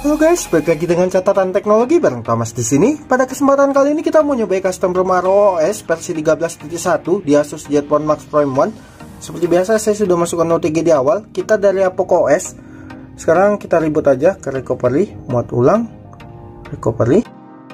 Halo guys, balik lagi dengan catatan teknologi bareng Thomas di sini. Pada kesempatan kali ini kita mau nyobain custom ROM ROOS versi 13.1 di Asus ZenBook Max Prime 1. Seperti biasa saya sudah masukkan OTG di awal. Kita dari Apoco OS. Sekarang kita reboot aja ke recovery, muat ulang, recovery.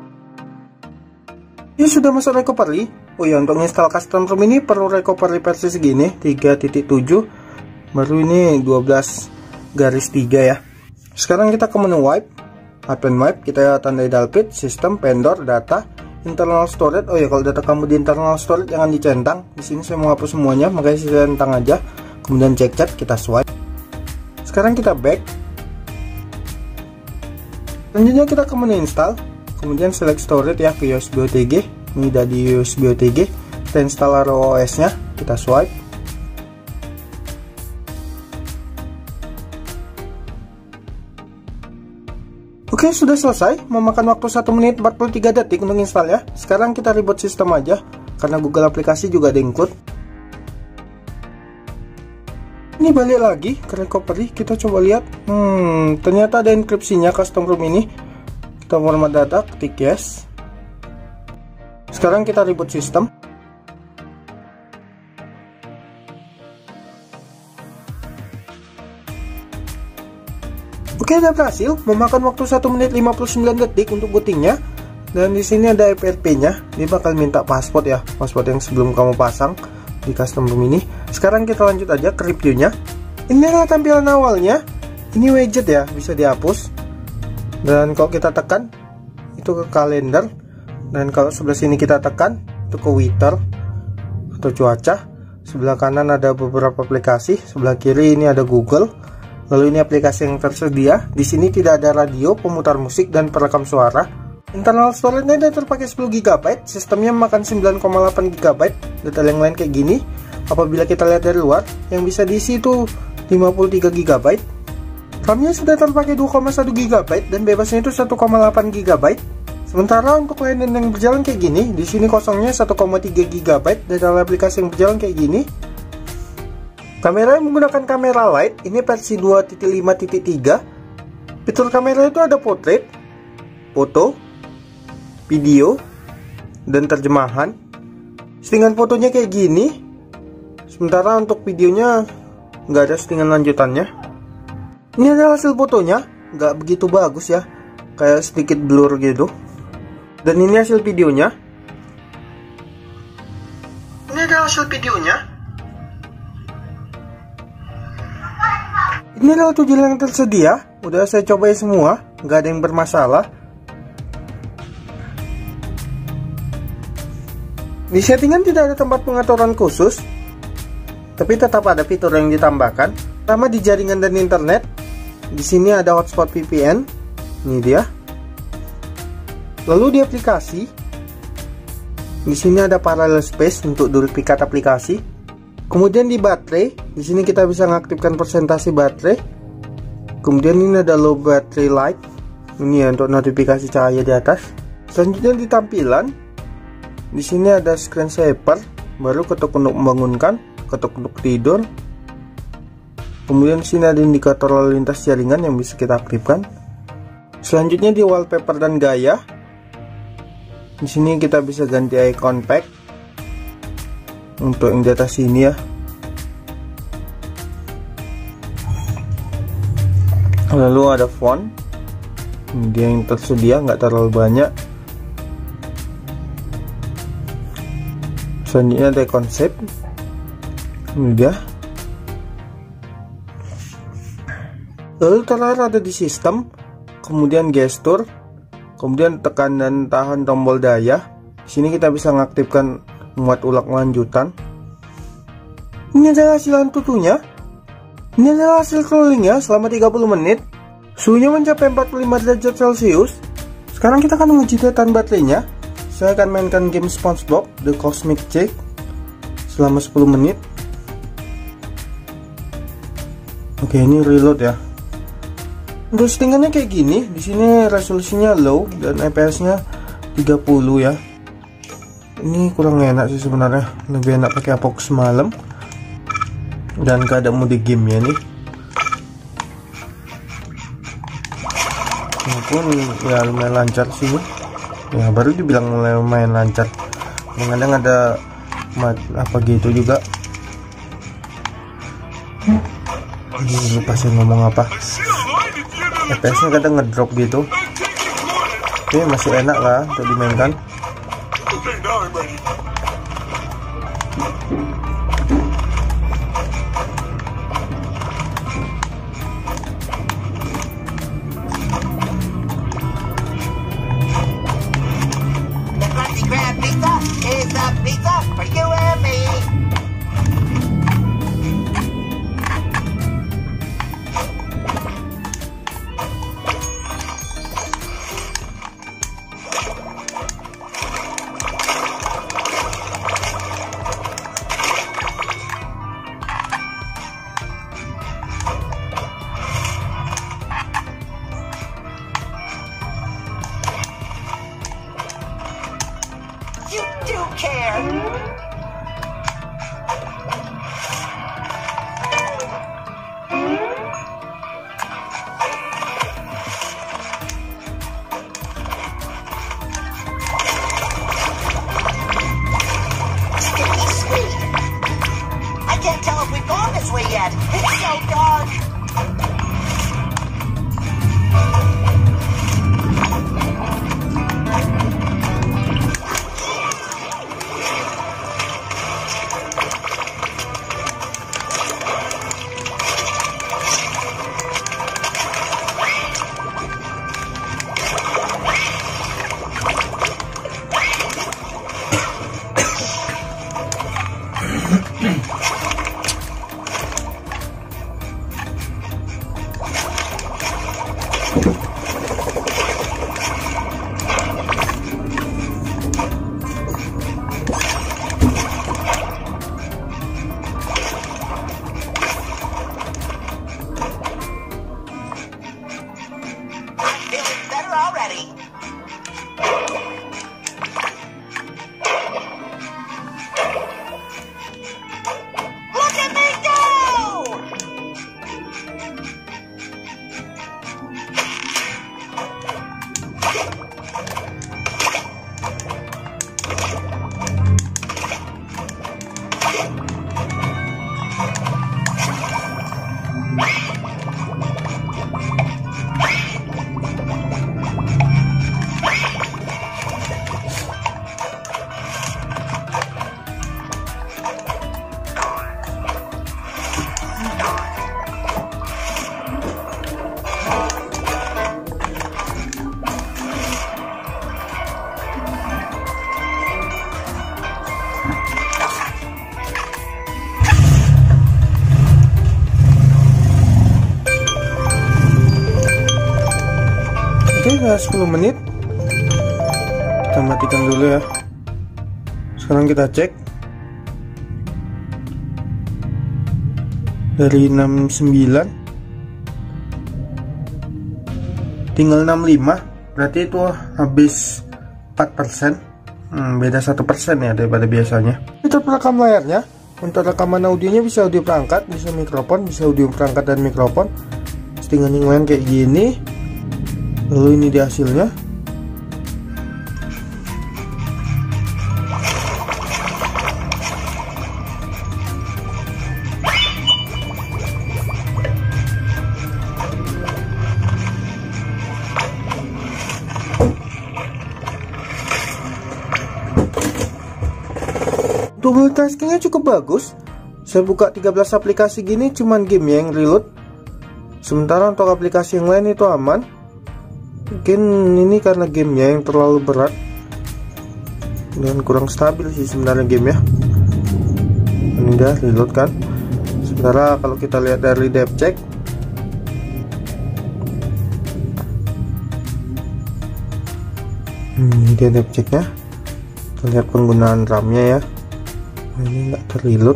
Ini sudah masuk recovery. Oh ya, untuk install custom ROM ini perlu recovery versi segini 3.7. Baru ini 12/3 ya. Sekarang kita ke menu wipe, open wipe, kita tandai dalpit, sistem, vendor, data, internal storage. Oh ya, kalau data kamu di internal storage jangan dicentang. Di sini saya mau hapus semuanya, makanya saya centang aja. Kemudian cek cat, kita swipe. Sekarang kita back. Selanjutnya kita ke menu install, kemudian select storage ya ke USB OTG. Ini udah di USB OTG. Kita install ROOS-nya, kita swipe. Oke, sudah selesai. Memakan waktu 1 menit 43 detik untuk install ya. Sekarang kita reboot sistem aja, karena Google aplikasi juga ada include. Ini balik lagi ke recovery, kita coba lihat. Ternyata ada enkripsinya custom ROM ini. Kita format data, ketik yes. Sekarang kita reboot sistem. Oke, udah berhasil. Memakan waktu 1 menit 59 detik untuk bootingnya. Dan di sini ada FRP-nya. Dia bakal minta password ya, password yang sebelum kamu pasang di custom ROM ini. Sekarang kita lanjut aja ke reviewnya. Ini adalah tampilan awalnya. Ini widget ya, bisa dihapus. Dan kalau kita tekan itu ke kalender. Dan kalau sebelah sini kita tekan itu ke weather atau cuaca. Sebelah kanan ada beberapa aplikasi, sebelah kiri ini ada Google. Lalu ini aplikasi yang tersedia. Di sini tidak ada radio, pemutar musik, dan perekam suara. Internal storage-nya ada terpakai 10 GB, sistemnya makan 9,8 GB. Detail yang lain kayak gini. Apabila kita lihat dari luar, yang bisa diisi itu 53 GB. RAM-nya sudah terpakai 2,1 GB dan bebasnya itu 1,8 GB. Sementara untuk layanan yang berjalan kayak gini, di sini kosongnya 1,3 GB. Detail aplikasi yang berjalan kayak gini. Kamera yang menggunakan kamera light, ini versi 2.5.3. Fitur kamera itu ada portrait, foto, video, dan terjemahan. Settingan fotonya kayak gini. Sementara untuk videonya nggak ada settingan lanjutannya. Ini adalah hasil fotonya, nggak begitu bagus ya, kayak sedikit blur gitu. Dan ini hasil videonya. Ini adalah hasil videonya. Ini adalah tujuan yang tersedia. Udah saya cobain semua, nggak ada yang bermasalah. Di settingan tidak ada tempat pengaturan khusus, tapi tetap ada fitur yang ditambahkan. Pertama di jaringan dan internet. Di sini ada hotspot VPN. Ini dia. Lalu di aplikasi. Di sini ada parallel space untuk duplikat aplikasi. Kemudian di baterai, di sini kita bisa mengaktifkan persentase baterai. Kemudian ini ada low battery light. Ini ya untuk notifikasi cahaya di atas. Selanjutnya di tampilan, di sini ada screen saver, baru ketuk untuk membangunkan, ketuk untuk tidur. Kemudian di sini ada indikator lalu lintas jaringan yang bisa kita aktifkan. Selanjutnya di wallpaper dan gaya. Di sini kita bisa ganti icon pack. Untuk yang di atas sini ya. Lalu ada font. Dia yang tersedia, nggak terlalu banyak. Selanjutnya ada konsep. Ini dia. Lalu terakhir ada di sistem. Kemudian gestur. Kemudian tekan dan tahan tombol daya. Di sini kita bisa mengaktifkan muat ulang lanjutan. Ini adalah hasil Antutunya. Ini adalah hasil crawlingnya selama 30 menit. Suhunya mencapai 45 derajat Celcius. Sekarang kita akan menguji daytime baterainya. Saya akan mainkan game SpongeBob The Cosmic Check selama 10 menit. Oke, ini reload ya. Untuk settingannya kayak gini. Di sini resolusinya low dan fps-nya 30 ya. Ini kurang enak sih sebenarnya, lebih enak pakai Apoco semalam. Dan gak ada mode game ya nih. pun ya lumayan lancar sih ya, baru dibilang lumayan lancar. Kadang ada apa gitu juga. Lupa sih ngomong apa, FPS nya kadang ngedrop gitu. Oke, masih enak lah untuk dimainkan. You do care. Sticky sweet. I can't tell if we've gone this way yet. It's so dark. Oke, udah 10 menit. Kita matikan dulu ya. Sekarang kita cek. Dari 69 tinggal 65, berarti itu habis 4%. Beda 1% ya daripada biasanya. Kita perekam layarnya. Untuk rekaman audionya bisa audio perangkat, bisa mikrofon, bisa audio perangkat dan mikrofon. Settingan yang lain kayak gini. Lalu ini di hasilnya. Untuk multitaskingnya cukup bagus. Saya buka 13 aplikasi gini cuman game yang reload. Sementara untuk aplikasi yang lain itu aman. Mungkin ini karena gamenya yang terlalu berat dan kurang stabil sih sebenarnya gamenya. Ini udah reload kan. Sementara kalau kita lihat dari dev check, ini dia dev checknya. Kita lihat penggunaan RAM-nya ya. Ini nggak terreload.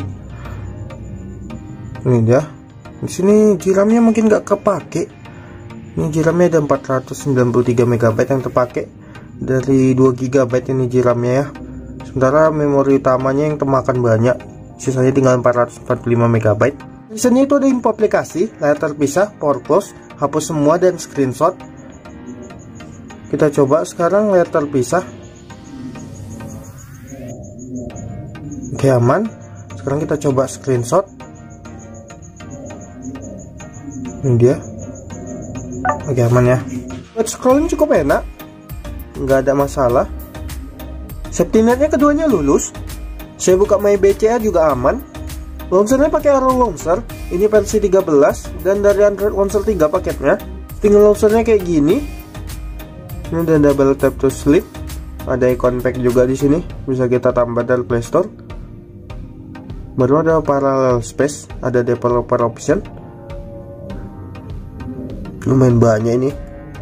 Ini dia. Di sini RAM-nya mungkin nggak kepake. Ini RAM-nya ada 493 MB yang terpakai dari 2 GB ini RAM-nya ya. Sementara memori utamanya yang termakan banyak, sisanya tinggal 445 MB. Di sini itu ada info aplikasi, layar terpisah, power close, hapus semua dan screenshot. Kita coba sekarang layar terpisah. Oke, aman. Sekarang kita coba screenshot. Ini dia. Oke, aman ya. Buat scrolling cukup enak, nggak ada masalah. Safety netnya keduanya lulus. Saya buka My BCA juga aman. Launchernya pakai Arrow Launcher. Ini versi 13 dan dari Android Launcher 3 paketnya. Tinggal launchernya kayak gini. Ini ada double tap to sleep. Ada icon pack juga di sini. Bisa kita tambah dari Play Store. Baru ada parallel space, ada developer option. Lumayan banyak ini.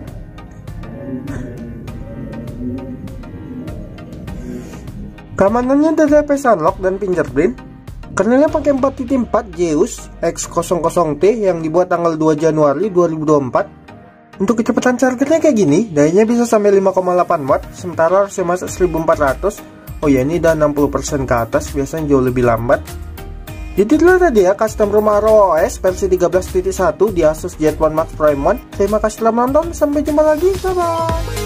Keamanannya ada face unlock dan fingerprint. Kernelnya pakai 4.4 Zeus X00T yang dibuat tanggal 2 Januari 2024. Untuk kecepatan chargernya kayak gini, dayanya bisa sampai 5,8 watt, sementara harusnya masuk 1400. Oh ya, ini udah 60% ke atas, biasanya jauh lebih lambat. Jadi itulah tadi ya custom rumah Arrow OS versi 13.1 di Asus Jet One Max Prime 1. Terima kasih telah menonton, sampai jumpa lagi, bye bye.